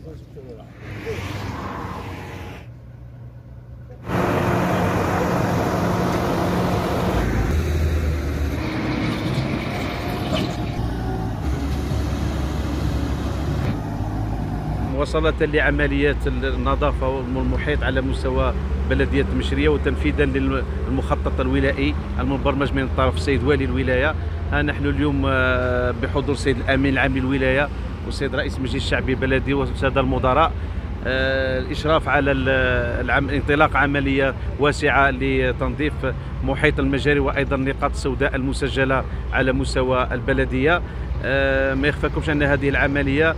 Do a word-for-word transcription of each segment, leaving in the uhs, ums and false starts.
مواصلة لعمليات النظافة والمحيط على مستوى بلدية المشرية وتنفيذا للمخطط الولائي المبرمج من طرف السيد والي الولاية. ها نحن اليوم بحضور السيد الأمين العام للولاية والسيد رئيس المجلس الشعبي البلدي والسادة المدراء الإشراف على العم... انطلاق عملية واسعة لتنظيف محيط المجاري وأيضا النقاط السوداء المسجلة على مستوى البلدية. ما يخفاكمش أن هذه العملية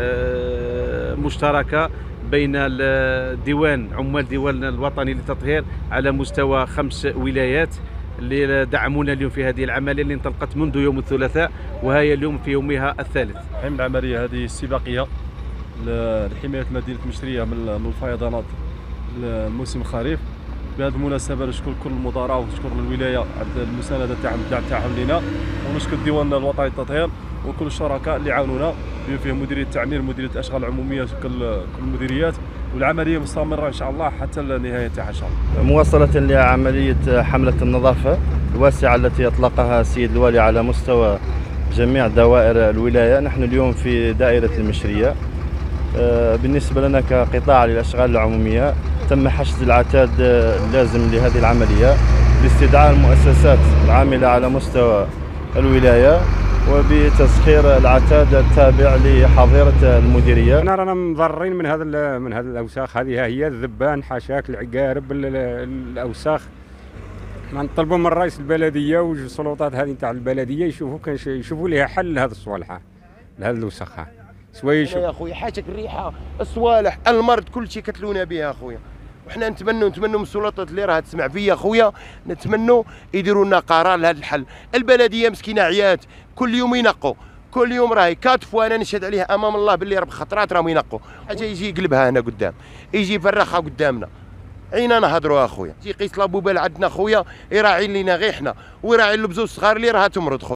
مشتركة بين الديوان عمال الديوان الوطني للتطهير على مستوى خمس ولايات اللي دعمونا اليوم في هذه العملية اللي انطلقت منذ يوم الثلاثاء وهي اليوم في يومها الثالث. حمل العملية هذه استباقية لحماية مدينة المشرية من الفيضانات الموسم الخريف. بهذه المناسبة نشكر كل المدراء ونشكر الولاية على المساندة تاعهم الدعم تاعهم لنا، ونشكر الديوان الوطني للتطهير وكل الشركاء اللي عاونونا بما فيهم مديرية التعمير، مديرية الاشغال العمومية، كل كل المديريات، والعملية مستمرة ان شاء الله حتى النهاية تاعها ان شاء الله. مواصلة لعملية حملة النظافة الواسعة التي اطلقها السيد الوالي على مستوى جميع دوائر الولاية. نحن اليوم في دائرة المشرية. بالنسبة لنا كقطاع للاشغال العمومية تم حشد العتاد اللازم لهذه العملية باستدعاء المؤسسات العاملة على مستوى الولاية وبتسخير العتاد التابع لحظيرة المديرية. احنا رانا مضرين من هذا من هذه الاوساخ، هذه هي الذبان، حاشاك، العقارب، الاوساخ. احنا نطلبوا من رئيس البلديه والسلطات هذه نتاع البلديه يشوفوا كان يشوفوا لها حل لهذه الصوالح، لهذه الاوساخ. سوايا يا اخويا حاشاك الريحه، الصوالح، المرض، كل شيء كتلونا به يا اخويا. وحنا نتمنوا نتمنوا من السلطات اللي راها تسمع فيا اخويا، نتمنوا يديروا لنا قرار لهذا الحل. البلديه مسكينه عيات، كل يوم ينقوا، كل يوم راهي كات فوا انا نشهد عليه امام الله باللي رب خطرات راهم ينقوا. حاجه يجي يقلبها هنا قدام، يجي يفرخها قدامنا، عينا نهضروا اخويا. يجي يقيس لابوبال عندنا خويا يراعي لينا غير حنا ويراعي البزوز الصغار اللي راها تمرض خويا.